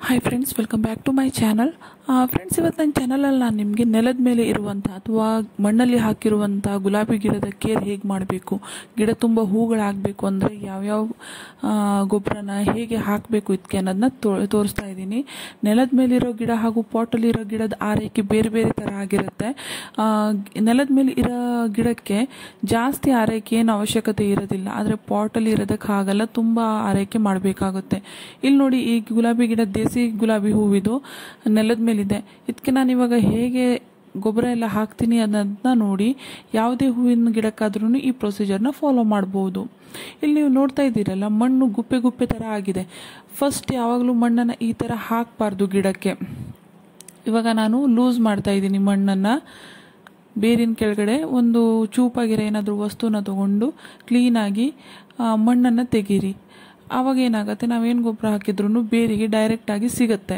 Hi friends, welcome back to my channel. Friends, ಇವತ್ತು ನನ್ನ ಚಾನಲಲ್ಲಿ ನಾನು ನಿಮಗೆ ನೆಲದ ಮೇಲೆ ಇರುವಂಥ ಅಥವಾ ಮಣ್ಣಲ್ಲಿ ಹಾಕಿರುವಂಥ ಗುಲಾಬಿ ಗಿಡದ ಕೇರ್ ಹೇಗೆ ಮಾಡಬೇಕು, ಗಿಡ ತುಂಬ ಹೂಗಳಾಗಬೇಕು ಅಂದರೆ ಯಾವ್ಯಾವ ಗೊಬ್ಬರನ ಹೇಗೆ ಹಾಕಬೇಕು ಇದಕ್ಕೆ ಅನ್ನೋದನ್ನ ತೋರಿಸ್ತಾ ಇದ್ದೀನಿ. ನೆಲದ ಮೇಲಿರೋ ಗಿಡ ಹಾಗೂ ಪಾಟಲ್ಲಿರೋ ಗಿಡದ ಆರೈಕೆ ಬೇರೆ ಬೇರೆ ಥರ ಆಗಿರುತ್ತೆ. ನೆಲದ ಮೇಲೆ ಇರೋ ಗಿಡಕ್ಕೆ ಜಾಸ್ತಿ ಆರೈಕೆ ಏನು ಅವಶ್ಯಕತೆ ಇರೋದಿಲ್ಲ, ಆದರೆ ಪಾಟಲ್ಲಿ ಇರೋದಕ್ಕೆ ಆಗಲ್ಲ, ತುಂಬ ಆರೈಕೆ ಮಾಡಬೇಕಾಗುತ್ತೆ. ಇಲ್ಲಿ ನೋಡಿ, ಈ ಗುಲಾಬಿ ಗಿಡ ದೇಸಿ ಗುಲಾಬಿ ಹೂವಿದು ನೆಲದ ಮೇಲಿದೆ. ಇದಕ್ಕೆ ನಾನು ಇವಾಗ ಹೇಗೆ ಗೊಬ್ಬರ ಎಲ್ಲ ಹಾಕ್ತೀನಿ ಅನ್ನೋದನ್ನ ನೋಡಿ ಯಾವುದೇ ಹೂವಿನ ಗಿಡಕ್ಕಾದ್ರೂ ಈ ಪ್ರೊಸೀಜರ್ನ ಫಾಲೋ ಮಾಡ್ಬೋದು. ಇಲ್ಲಿ ನೀವು ನೋಡ್ತಾ ಇದ್ದೀರಲ್ಲ, ಮಣ್ಣು ಗುಪ್ಪೆ ಗುಪ್ಪೆ ಥರ ಆಗಿದೆ. ಫಸ್ಟ್ ಯಾವಾಗಲೂ ಮಣ್ಣನ್ನು ಈ ಥರ ಹಾಕಬಾರ್ದು ಗಿಡಕ್ಕೆ. ಇವಾಗ ನಾನು ಲೂಸ್ ಮಾಡ್ತಾ ಇದ್ದೀನಿ ಮಣ್ಣನ್ನು. ಬೇರಿನ ಕೆಳಗಡೆ ಒಂದು ಚೂಪಾಗಿರೋ ಏನಾದರೂ ವಸ್ತುನ ತಗೊಂಡು ಕ್ಲೀನಾಗಿ ಮಣ್ಣನ್ನು ತೆಗೀರಿ. ಆವಾಗ ಏನಾಗುತ್ತೆ, ನಾವೇನು ಗೊಬ್ಬರ ಹಾಕಿದ್ರೂ ಬೇರಿಗೆ ಡೈರೆಕ್ಟಾಗಿ ಸಿಗುತ್ತೆ.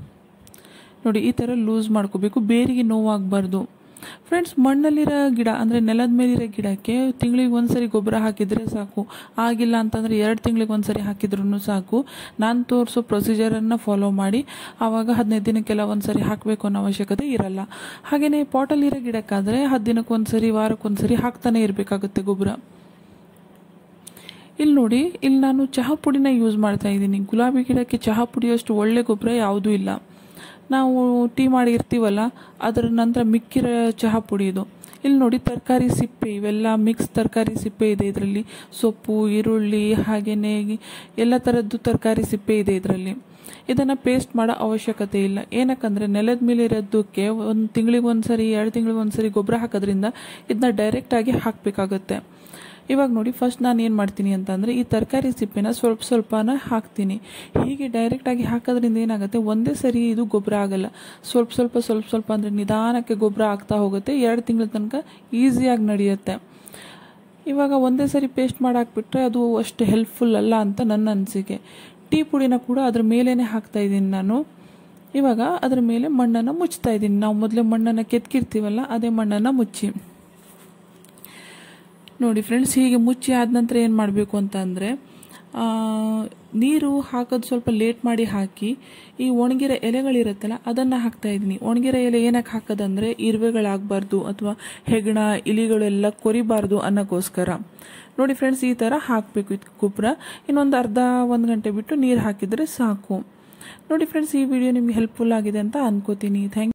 ನೋಡಿ, ಈ ಥರ ಲೂಸ್ ಮಾಡ್ಕೋಬೇಕು, ಬೇರಿಗೆ ನೋವಾಗಬಾರ್ದು. ಫ್ರೆಂಡ್ಸ್, ಮಣ್ಣಲ್ಲಿರೋ ಗಿಡ ಅಂದರೆ ನೆಲದ ಮೇಲಿರೋ ಗಿಡಕ್ಕೆ ತಿಂಗಳಿಗೆ ಒಂದ್ಸರಿ ಗೊಬ್ಬರ ಹಾಕಿದರೆ ಸಾಕು. ಆಗಿಲ್ಲ ಅಂತಂದರೆ 2 ತಿಂಗಳಿಗೆ ಒಂದ್ಸರಿ ಹಾಕಿದ್ರೂ ಸಾಕು. ನಾನು ತೋರಿಸೋ ಪ್ರೊಸೀಜರನ್ನು ಫಾಲೋ ಮಾಡಿ ಆವಾಗ 15 ದಿನಕ್ಕೆಲ್ಲ ಒಂದ್ಸರಿ ಹಾಕಬೇಕು ಅನ್ನೋ ಅವಶ್ಯಕತೆ ಇರಲ್ಲ. ಹಾಗೆಯೇ ಪಾಟಲ್ಲಿರೋ ಗಿಡಕ್ಕಾದರೆ 10 ದಿನಕ್ಕೊಂದ್ಸರಿ, ವಾರಕ್ಕೊಂದ್ಸರಿ ಹಾಕ್ತಾನೆ ಇರಬೇಕಾಗುತ್ತೆ ಗೊಬ್ಬರ. ಇಲ್ಲಿ ನೋಡಿ, ಇಲ್ಲಿ ನಾನು ಚಹಾ ಪುಡಿನ ಯೂಸ್ ಮಾಡ್ತಾ ಇದ್ದೀನಿ. ಗುಲಾಬಿ ಗಿಡಕ್ಕೆ ಚಹಾ ಪುಡಿಯಷ್ಟು ಒಳ್ಳೆ ಗೊಬ್ಬರ ಯಾವುದೂ ಇಲ್ಲ. ನಾವು ಟೀ ಮಾಡಿರ್ತೀವಲ್ಲ, ಅದರ ನಂತರ ಮಿಕ್ಕಿರೋ ಚಹಾ ಪುಡಿ ಇದು. ಇಲ್ಲಿ ನೋಡಿ, ತರಕಾರಿ ಸಿಪ್ಪೆ, ಇವೆಲ್ಲ ಮಿಕ್ಸ್ ತರಕಾರಿ ಸಿಪ್ಪೆ ಇದೆ ಇದರಲ್ಲಿ. ಸೊಪ್ಪು, ಈರುಳ್ಳಿ, ಹಾಗೆಯೇ ಎಲ್ಲ ಥರದ್ದು ತರಕಾರಿ ಸಿಪ್ಪೆ ಇದೆ ಇದರಲ್ಲಿ. ಇದನ್ನು ಪೇಸ್ಟ್ ಮಾಡೋ ಅವಶ್ಯಕತೆ ಇಲ್ಲ. ಏನಕ್ಕಂದರೆ ನೆಲದ ಮೇಲೆ ಇರೋದಕ್ಕೆ 1 ತಿಂಗಳಿಗೆ ಒಂದ್ಸರಿ, 2 ತಿಂಗಳಿಗೆ ಒಂದ್ಸರಿ ಗೊಬ್ಬರ ಹಾಕೋದ್ರಿಂದ ಇದನ್ನ ಡೈರೆಕ್ಟಾಗಿ ಹಾಕಬೇಕಾಗತ್ತೆ. ಇವಾಗ ನೋಡಿ, ಫಸ್ಟ್ ನಾನು ಏನು ಮಾಡ್ತೀನಿ ಅಂತಂದರೆ ಈ ತರಕಾರಿ ಸಿಪ್ಪೆನ ಸ್ವಲ್ಪ ಸ್ವಲ್ಪನ ಹಾಕ್ತೀನಿ. ಹೀಗೆ ಡೈರೆಕ್ಟಾಗಿ ಹಾಕೋದ್ರಿಂದ ಏನಾಗುತ್ತೆ, ಒಂದೇ ಸರಿ ಇದು ಗೊಬ್ಬರ ಆಗಲ್ಲ. ಸ್ವಲ್ಪ ಸ್ವಲ್ಪ ಅಂದರೆ ನಿಧಾನಕ್ಕೆ ಗೊಬ್ಬರ ಆಗ್ತಾ ಹೋಗುತ್ತೆ. 2 ತಿಂಗಳ ತನಕ ಈಸಿಯಾಗಿ ನಡೆಯುತ್ತೆ. ಇವಾಗ ಒಂದೇ ಸರಿ ಪೇಸ್ಟ್ ಮಾಡಾಕ್ಬಿಟ್ರೆ ಅದು ಅಷ್ಟು ಹೆಲ್ಪ್ಫುಲ್ ಅಲ್ಲ ಅಂತ ನನ್ನ ಅನಿಸಿಕೆ. ಟೀ ಪುಡಿನ ಕೂಡ ಅದ್ರ ಮೇಲೇ ಹಾಕ್ತಾ ಇದ್ದೀನಿ ನಾನು. ಇವಾಗ ಅದ್ರ ಮೇಲೆ ಮಣ್ಣನ್ನು ಮುಚ್ತಾ ಇದ್ದೀನಿ. ನಾವು ಮೊದಲೇ ಮಣ್ಣನ್ನು ಕೆತ್ಕಿರ್ತೀವಲ್ಲ, ಅದೇ ಮಣ್ಣನ್ನು ಮುಚ್ಚಿ. ನೋಡಿ ಫ್ರೆಂಡ್ಸ್, ಹೀಗೆ ಮುಚ್ಚಿ ಆದ ನಂತರ ಏನು ಮಾಡಬೇಕು ಅಂತ ಅಂದರೆ, ನೀರು ಹಾಕೋದು ಸ್ವಲ್ಪ ಲೇಟ್ ಮಾಡಿ ಹಾಕಿ ಈ ಒಣಗಿರೋ ಎಲೆಗಳಿರುತ್ತಲ್ಲ ಅದನ್ನು ಹಾಕ್ತಾ ಇದ್ದೀನಿ. ಒಣಗಿರೋ ಎಲೆ ಏನಕ್ಕೆ ಹಾಕೋದಂದರೆ ಇರುವೆಗಳಾಗಬಾರ್ದು ಅಥವಾ ಹೆಗಣ, ಇಲಿಗಳೆಲ್ಲ ಕೊರಿಬಾರ್ದು ಅನ್ನೋಕ್ಕೋಸ್ಕರ. ನೋಡಿ ಫ್ರೆಂಡ್ಸ್, ಈ ಥರ ಹಾಕಬೇಕು ಇದಕ್ಕೆ ಗೊಬ್ಬರ. ಇನ್ನೊಂದು ಅರ್ಧ 1 ಗಂಟೆ ಬಿಟ್ಟು ನೀರು ಹಾಕಿದರೆ ಸಾಕು. ನೋಡಿ ಫ್ರೆಂಡ್ಸ್, ಈ ವಿಡಿಯೋ ನಿಮ್ಗೆ ಹೆಲ್ಪ್ಫುಲ್ ಆಗಿದೆ ಅಂತ ಅನ್ಕೋತೀನಿ. Thank you.